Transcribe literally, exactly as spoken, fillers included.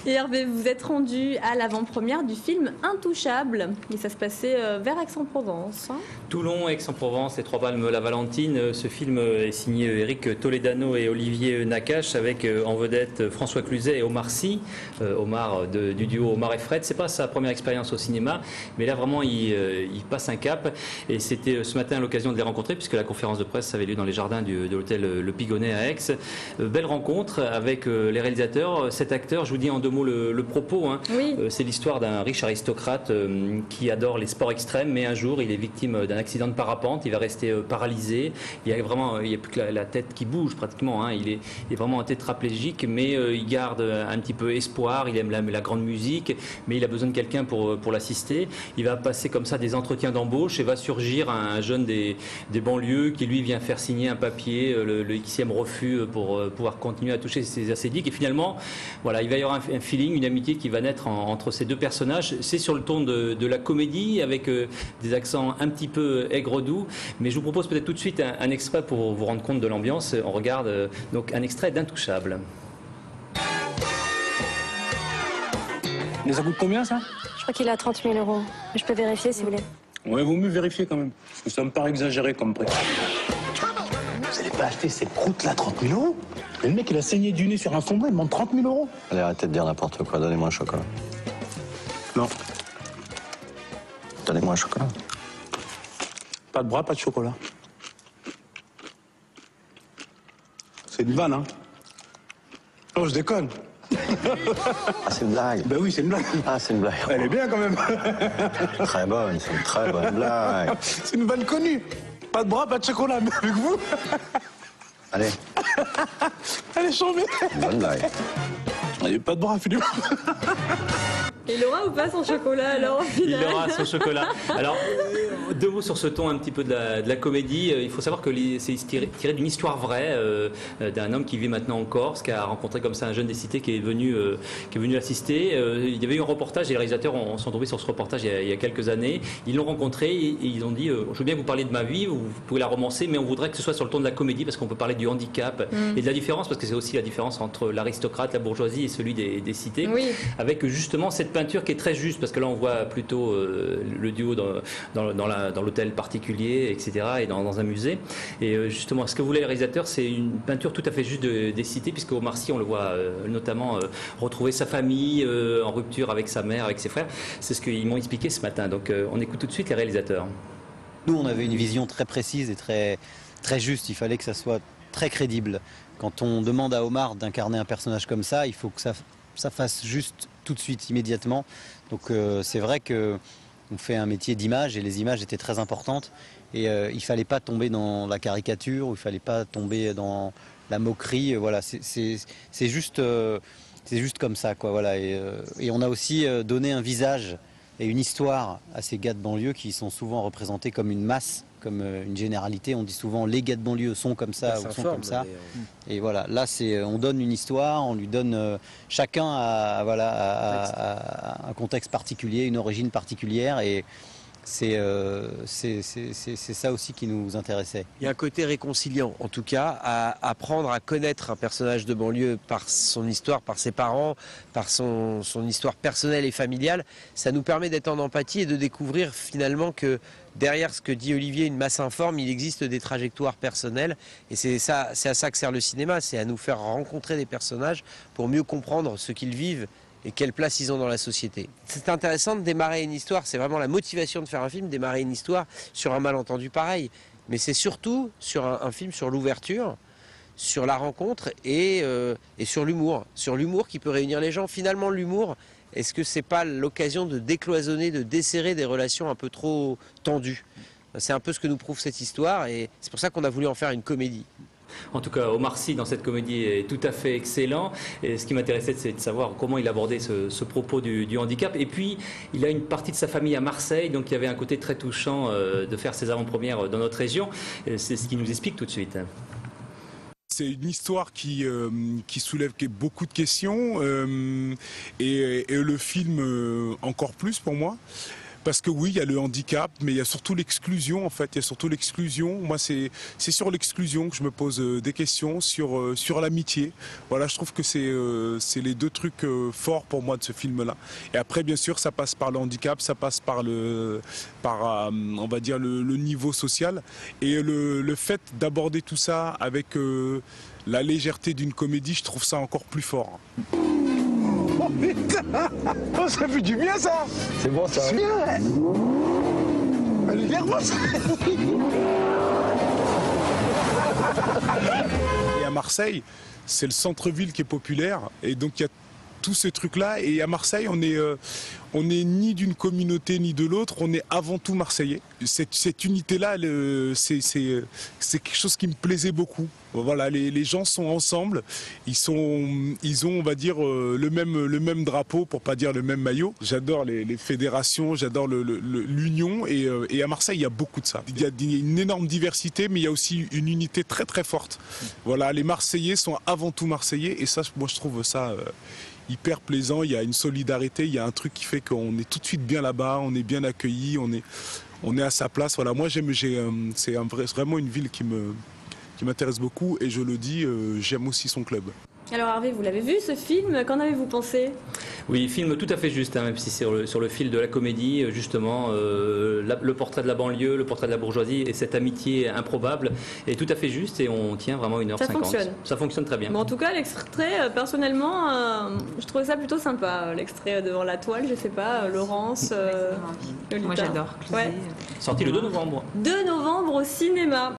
Et Hervé, vous êtes rendu à l'avant-première du film Intouchable. Et ça se passait vers Aix-en-Provence. Hein. Toulon, Aix-en-Provence et Trois-Palmes-la-Valentine. Ce film est signé Éric Toledano et Olivier Nakache avec en vedette François Cluzet et Omar Sy. Omar de, du duo Omar et Fred. C'est pas sa première expérience au cinéma, mais là vraiment il, il passe un cap. Et c'était ce matin l'occasion de les rencontrer puisque la conférence de presse avait lieu dans les jardins du, de l'hôtel Le Pigonnet à Aix. Belle rencontre avec les réalisateurs. Cet acteur, je vous dis en deux mots le, le propos. Hein. Oui. C'est l'histoire d'un riche aristocrate qui adore les sports extrêmes, mais un jour il est victime d'un accident de parapente. Il va rester paralysé. Il y a vraiment, il y a plus que la, la tête qui bouge pratiquement. Hein. Il, est, il est vraiment tétraplégique, mais il garde un petit peu espoir. Il aime la, la grande musique, mais il a besoin de quelqu'un pour, pour l'assister. Il va passer comme ça des entretiens d'embauche et va surgir un jeune des, des banlieues qui lui vient faire signer un papier, le, le Xème refus pour pouvoir continuer à toucher ses acédiques. Et finalement, voilà, il va y avoir un, un feeling, une amitié qui va naître en, entre ces deux personnages. C'est sur le ton de, de la comédie avec euh, des accents un petit peu aigre-doux. Mais je vous propose peut-être tout de suite un, un extrait pour vous rendre compte de l'ambiance. On regarde euh, donc un extrait d'Intouchable. Mais ça coûte combien, ça? Je crois qu'il est à trente mille euros. Je peux vérifier si vous voulez. Ouais, vaut mieux vérifier quand même. Parce que ça me paraît exagéré comme prix. Vous n'allez pas acheter cette croûte-là trente mille euros? Et le mec, il a saigné du nez sur un fondement, il demande trente mille euros. Allez, arrêtez de dire n'importe quoi. Donnez-moi un chocolat. Non. Donnez-moi un chocolat. Pas de bras, pas de chocolat. C'est une vanne, hein? Non, je déconne. Ah, c'est une blague. Ben oui, c'est une blague. Ah, c'est une blague. Elle est bien quand même. Très bonne, c'est une très bonne blague. C'est une vanne connue. Pas de bras, pas de chocolat, mais avec vous. Allez. Elle est chambée. Une bonne blague. Il n'y a pas de bras, Philippe. Il aura ou pas son chocolat alors au final? Il aura son chocolat. Alors, deux mots sur ce ton un petit peu de la, de la comédie. Il faut savoir que c'est tiré, tiré d'une histoire vraie euh, d'un homme qui vit maintenant en Corse, qui a rencontré comme ça un jeune des cités qui est venu, euh, qui est venu l'assister. Euh, il y avait eu un reportage et les réalisateurs ont, sont tombés sur ce reportage il y a, il y a quelques années. Ils l'ont rencontré et, et ils ont dit euh, je veux bien que vous parliez de ma vie, vous, vous pouvez la romancer, mais on voudrait que ce soit sur le ton de la comédie parce qu'on peut parler du handicap mm. et de la différence, parce que c'est aussi la différence entre l'aristocrate, la bourgeoisie et celui des, des cités. Oui. Avec justement cette peinture qui est très juste, parce que là on voit plutôt euh, le duo dans, dans, dans, la, dans l'hôtel particulier, et cetera, et dans, dans un musée. Et euh, justement, ce que voulait le réalisateur, c'est une peinture tout à fait juste de, des cités, puisque Omar Sy, on le voit euh, notamment euh, retrouver sa famille euh, en rupture avec sa mère, avec ses frères. C'est ce qu'ils m'ont expliqué ce matin. Donc euh, on écoute tout de suite les réalisateurs. Nous, on avait une vision très précise et très, très juste. Il fallait que ça soit très crédible. Quand on demande à Omar d'incarner un personnage comme ça, il faut que ça, ça fasse juste tout de suite, immédiatement. Donc euh, c'est vrai que on fait un métier d'image et les images étaient très importantes. Et euh, il fallait pas tomber dans la caricature, ou il fallait pas tomber dans la moquerie. Voilà, c'est juste, euh, c'est juste comme ça, quoi. Voilà. Et, euh, et on a aussi euh, donné un visage et une histoire à ces gars de banlieue qui sont souvent représentés comme une masse, comme une généralité. On dit souvent les gars de banlieue sont comme ça ou sont comme ça. Et voilà, là c'est, on donne une histoire, on lui donne euh, chacun à, voilà, à, à, à un contexte particulier, une origine particulière, et c'est euh, c'est ça aussi qui nous intéressait. Il y a un côté réconciliant, en tout cas, à apprendre à connaître un personnage de banlieue par son histoire, par ses parents, par son, son histoire personnelle et familiale. Ça nous permet d'être en empathie et de découvrir finalement que derrière ce que dit Olivier, une masse informe, il existe des trajectoires personnelles. Et c'est ça, c'est à ça que sert le cinéma, c'est à nous faire rencontrer des personnages pour mieux comprendre ce qu'ils vivent et quelle place ils ont dans la société. C'est intéressant de démarrer une histoire, c'est vraiment la motivation de faire un film, démarrer une histoire sur un malentendu pareil. Mais c'est surtout sur un, un film sur l'ouverture, sur la rencontre et, euh, et sur l'humour. Sur l'humour qui peut réunir les gens. Finalement, l'humour, est-ce que c'est pas l'occasion de décloisonner, de desserrer des relations un peu trop tendues? C'est un peu ce que nous prouve cette histoire et c'est pour ça qu'on a voulu en faire une comédie. En tout cas, Omar Sy dans cette comédie est tout à fait excellent. Et ce qui m'intéressait, c'est de savoir comment il abordait ce, ce propos du, du handicap. Et puis, il a une partie de sa famille à Marseille, donc il y avait un côté très touchant euh, de faire ses avant-premières dans notre région. C'est ce qu'il nous explique tout de suite. C'est une histoire qui, euh, qui soulève beaucoup de questions euh, et, et le film euh, encore plus pour moi. parce que oui, il y a le handicap, mais il y a surtout l'exclusion en fait. Il y a surtout l'exclusion. Moi, c'est c'est sur l'exclusion que je me pose euh, des questions, sur euh, sur l'amitié. Voilà, je trouve que c'est euh, c'est les deux trucs euh, forts pour moi de ce film-là. Et après, bien sûr, ça passe par le handicap, ça passe par le par euh, on va dire le, le niveau social et le, le fait d'aborder tout ça avec euh, la légèreté d'une comédie, je trouve ça encore plus fort. Oh putain! Oh, ça fait du bien ça! C'est bon ça. C'est bien! Ouais. Elle est nerveuse! Et à Marseille, c'est le centre-ville qui est populaire et donc il y a tous ces trucs-là. Et à Marseille, on est, euh, on n'est ni d'une communauté ni de l'autre, on est avant tout marseillais. Cette, cette unité-là, le, c'est, c'est, c'est quelque chose qui me plaisait beaucoup. Voilà, les, les gens sont ensemble, ils, sont, ils ont, on va dire, euh, le, même, le même drapeau, pour pas dire le même maillot. J'adore les, les fédérations, j'adore le, le, l'union et, euh, et à Marseille, il y a beaucoup de ça. Il y a une énorme diversité, mais il y a aussi une unité très très forte. Voilà, les Marseillais sont avant tout Marseillais et ça, moi je trouve ça... Euh, hyper plaisant, il y a une solidarité, il y a un truc qui fait qu'on est tout de suite bien là-bas, on est bien accueillis, on est, on est à sa place. Voilà, moi j'aime, j'ai, euh, c'est un vrai, vraiment une ville qui me, qui m'intéresse beaucoup et je le dis, euh, j'aime aussi son club. Alors Hervé, vous l'avez vu ce film, qu'en avez-vous pensé? Oui, film tout à fait juste, hein, même si c'est sur le, sur le fil de la comédie, justement, euh, la, le portrait de la banlieue, le portrait de la bourgeoisie et cette amitié improbable est tout à fait juste et on tient vraiment une heure cinquante. Ça fonctionne. Ça fonctionne très bien. Bon, en tout cas, l'extrait, euh, personnellement, euh, je trouvais ça plutôt sympa, euh, l'extrait devant la toile, je sais pas, euh, Laurence, euh, Moi j'adore. Ouais. Sorti le deux novembre. deux novembre au cinéma.